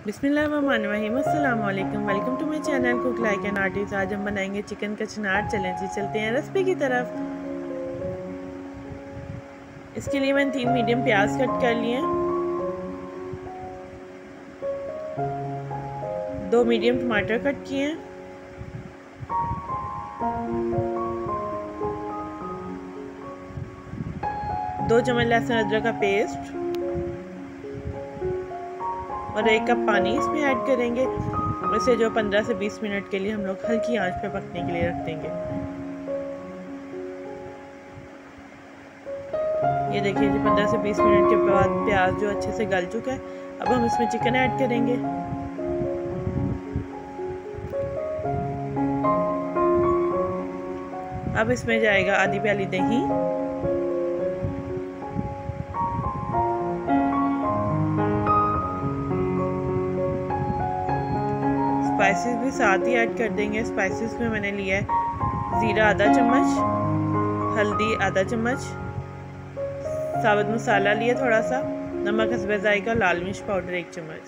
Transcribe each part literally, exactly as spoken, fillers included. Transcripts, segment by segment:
बिस्मिल्लाहिर्रहमानिर्रहीम, अस्सलाम वालेकुम। Welcome to my channel cook like an artist. आज हम बनाएंगे चिकन कचनार। चलें जी चलते हैं रेसिपी की तरफ। इसके लिए मैंने तीन मीडियम प्याज कट कर लिए हैं, दो मीडियम टमाटर कट किए हैं, दो चम्मच लहसुन अदरक का पेस्ट और एक कप पानी इसमें ऐड करेंगे। इसे जो पंद्रह से बीस मिनट के लिए हम लोग हल्की आंच पे पकने के लिए रख देंगे। ये देखिए जी पंद्रह से बीस मिनट के बाद प्याज जो अच्छे से गल चुका है। अब हम इसमें चिकन ऐड करेंगे। अब इसमें जाएगा आधी प्याली दही, स्पाइसेस भी साथ ही ऐड कर देंगे। स्पाइसेस में मैंने लिया है ज़ीरा आधा चम्मच, हल्दी आधा चम्मच, साबुत मसाला लिया थोड़ा सा, नमक हस्बे जायका, लाल मिर्च पाउडर एक चम्मच।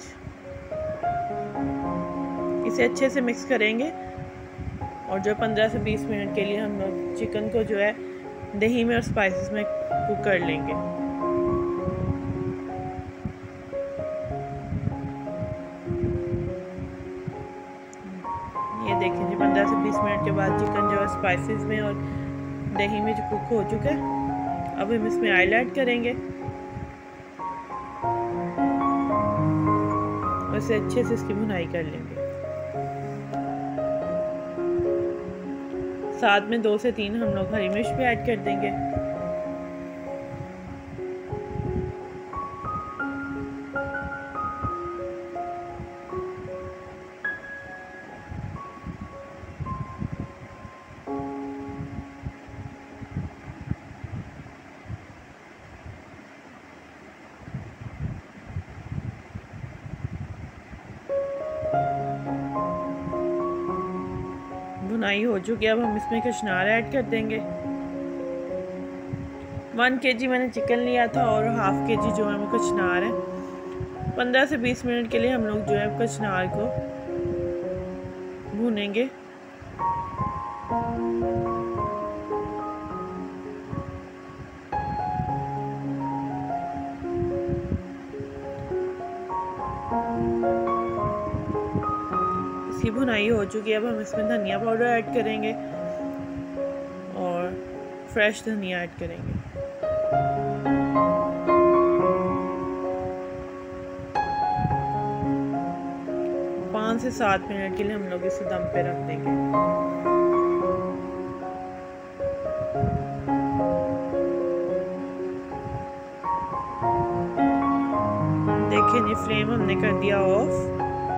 इसे अच्छे से मिक्स करेंगे और जो पंद्रह से बीस मिनट के लिए हम लोग चिकन को जो है दही में और स्पाइसेस में कुक कर लेंगे। ये देखिए जी पंद्रह से बीस मिनट के बाद चिकन जो है स्पाइसेस में और दही में जो कुक हो चुका है। अब हम इसमें ऑयल ऐड करेंगे और इसे अच्छे से इसकी भुनाई कर लेंगे। साथ में दो से तीन हम लोग हरी मिर्च भी ऐड कर देंगे। भुनाई हो चुकी है। अब हम इसमें कचनार ऐड कर देंगे। वन केजी मैंने चिकन लिया था और हाफ के जी जो है वो कचनार है। पंद्रह से बीस मिनट के लिए हम लोग जो है कचनार को भूनेंगे। इसकी भुनाई हो चुकी है। अब हम इसमें धनिया पाउडर ऐड करेंगे और फ्रेश धनिया ऐड करेंगे। पाँच से सात मिनट के लिए हम लोग इसे दम पे रख देंगे। देखिए जी फ्लेम हमने कर दिया ऑफ।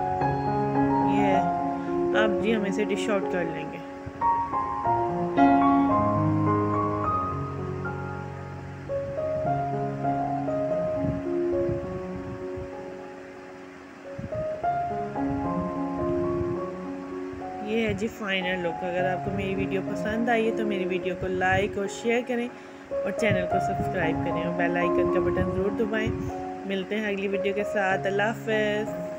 अब जी हम इसे डिश आउट कर लेंगे। ये है जी फाइनल लुक। अगर आपको मेरी वीडियो पसंद आई है तो मेरी वीडियो को लाइक और शेयर करें और चैनल को सब्सक्राइब करें और बेल आइकन का बटन ज़रूर दबाएं। मिलते हैं अगली वीडियो के साथ। अल्लाह हाफ़िज़।